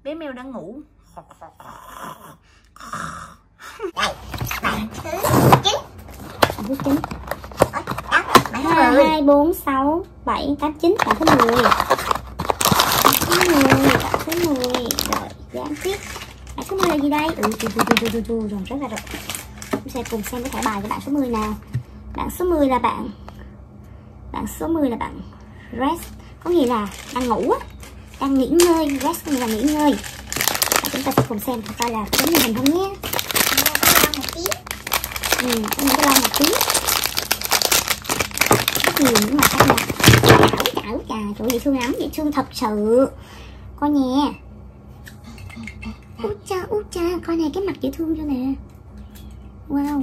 Bé mèo đang ngủ. Đây, bạn thứ 9. Thứ 9. Bạn thứ 10. 2, 4, 6, 7, 8, 9. Bạn thứ 10. Bạn thứ 10. Rồi, giảng tiếp. Bạn số 10 là gì đây? Rồi, rất là rồi. Chúng sẽ cùng xem cái thẻ bài của bạn số 10 nào. Bạn số 10 là bạn rest, có nghĩa là đang ngủ á, đang nghỉ ngơi. Rest có nghĩa là nghỉ ngơi. Và chúng ta sẽ cùng xem coi là giống như hình không nhé. Một tí. Có những cái lông một tí. Rất nhiều những màu sắc này. Chảo trời ơi, dễ thương lắm, dễ thương thật sự. Coi nhé. Út cha, coi này cái mặt dễ thương cho nè. Wow.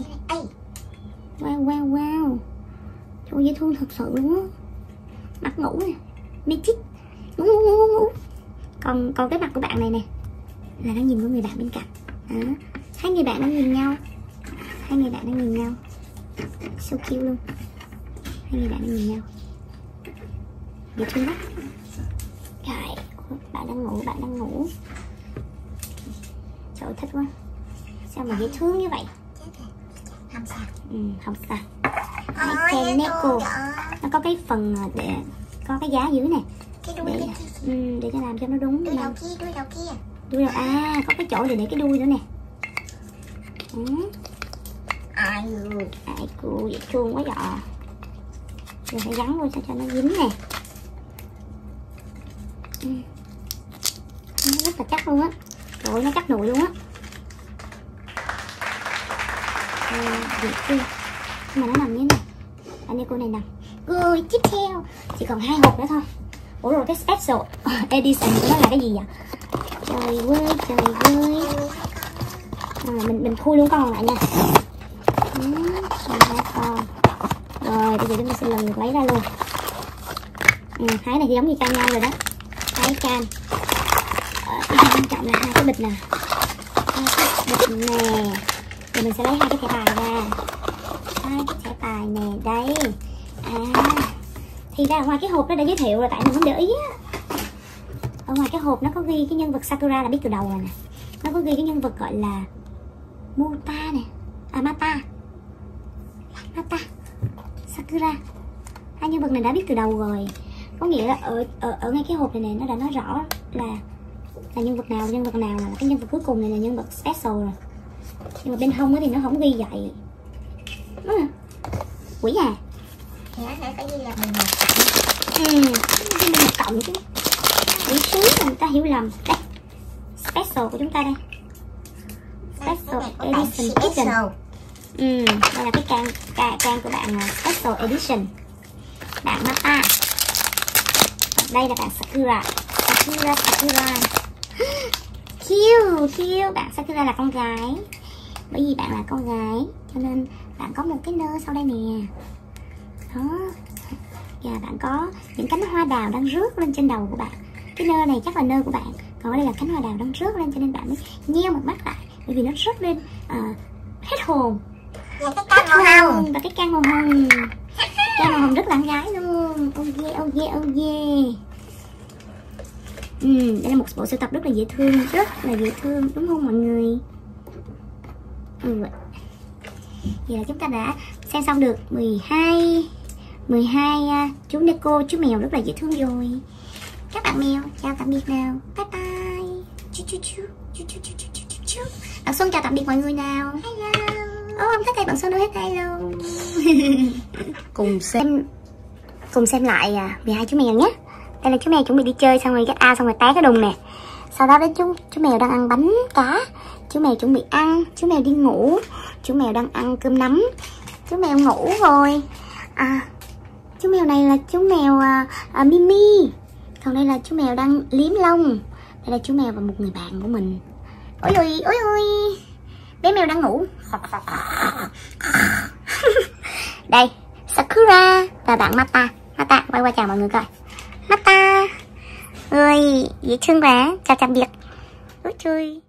Wow. Trời ơi, dễ thương thật sự luôn á. Mặt ngủ nè. Mê chích. Ngủ. Còn cái mặt của bạn này nè là đang nhìn của người bạn bên cạnh. Đó. Hai người bạn đang nhìn nhau. So cute luôn. Hai người bạn đang nhìn nhau. Dễ thương lắm. Rồi, bạn đang ngủ. Trời ơi, thích quá. Sao mà dễ thương như vậy? Không sao. Không sao. Cái Neko nó có cái phần để có cái giá dưới này. Cái đuôi để cho làm cho nó đúng. Đuôi đầu kia. Đuôi đầu, có cái chỗ để cái đuôi nữa nè. Ai cô dễ thương quá vậy. Rồi phải gắn vô sao cho nó dính nè. Nó rất là chắc luôn á. Trời ơi, nó chắc nụi luôn á. Dễ thương. Nhưng mà nó nằm như thế này. Anh như cô này nằm. Rồi tiếp theo chỉ còn 2 hộp nữa thôi. Ủa rồi cái special edition của nó là cái gì vậy? Trời ơi. Mình khui luôn con còn lại nha. Con. Rồi bây giờ chúng ta sẽ lần lượt lấy ra luôn. Hai này thì giống như can nhau rồi đó. 2 can. Quan trọng là 2 cái bịch nè. 2 cái bịch nè. Rồi mình sẽ lấy 2 cái thẻ bài ra. 2 cái thẻ bài nè, đây. Thì ra ở ngoài cái hộp nó đã giới thiệu rồi, tại mình không để ý á. Ở ngoài cái hộp nó có ghi cái nhân vật Sakura là biết từ đầu rồi nè. Nó có ghi cái nhân vật gọi là Muta nè. Mata Sakura. Hai nhân vật này đã biết từ đầu rồi. Có nghĩa là ở ngay cái hộp này nè, nó đã nói rõ là nhân vật nào là cái nhân vật cuối cùng này là nhân vật special rồi. Nhưng mà bên hông thì nó không ghi vậy. Quỷ à. Thì nãy phải ghi là 11. Ghi 11 cộng chứ. Để xíu là người ta hiểu lầm. Đây, special của chúng ta đây. Special edition. Đây là cái can của bạn special edition. Bạn Mata. Đây là bạn Sakura. Cute. Bạn Sakura là con gái. Bởi vì bạn là con gái cho nên bạn có một cái nơ sau đây nè. Đó. Và bạn có những cánh hoa đào đang rước lên trên đầu của bạn. Cái nơ này chắc là nơ của bạn. Còn ở đây là cánh hoa đào đang rước lên, cho nên bạn mới nheo một mắt lại. Bởi vì nó rước lên hết hồn. Và cái can màu hồng. Và cái can màu hồng. Can màu hồng rất là gái luôn. Oh yeah. Đây là một bộ sưu tập rất là dễ thương, đúng không mọi người? Vậy là chúng ta đã xem xong được 12 chú Neko, chú mèo rất là dễ thương rồi. Các bạn mèo, chào tạm biệt nào. Bye bye. Bạn Xuân chào tạm biệt mọi người nào. Hello. Không thấy bạn Xuân đâu hết. Hello. Cùng xem lại 12 chú mèo nhé. Đây là chú mèo chuẩn bị đi chơi xong rồi get out xong rồi té cái đùng nè. Sau đó đến chú mèo đang ăn bánh cá. Chú mèo chuẩn bị ăn. Chú mèo đi ngủ. Chú mèo đang ăn cơm nắm. Chú mèo ngủ rồi. Chú mèo này là chú mèo Mimi. Còn đây là chú mèo đang liếm lông. Đây là chú mèo và một người bạn của mình. Ôi. Bé mèo đang ngủ. Đây Sakura và bạn Mata. Quay qua chào mọi người coi. Mata ơi, dễ thương quá. Chào tạm biệt. Ôi trời.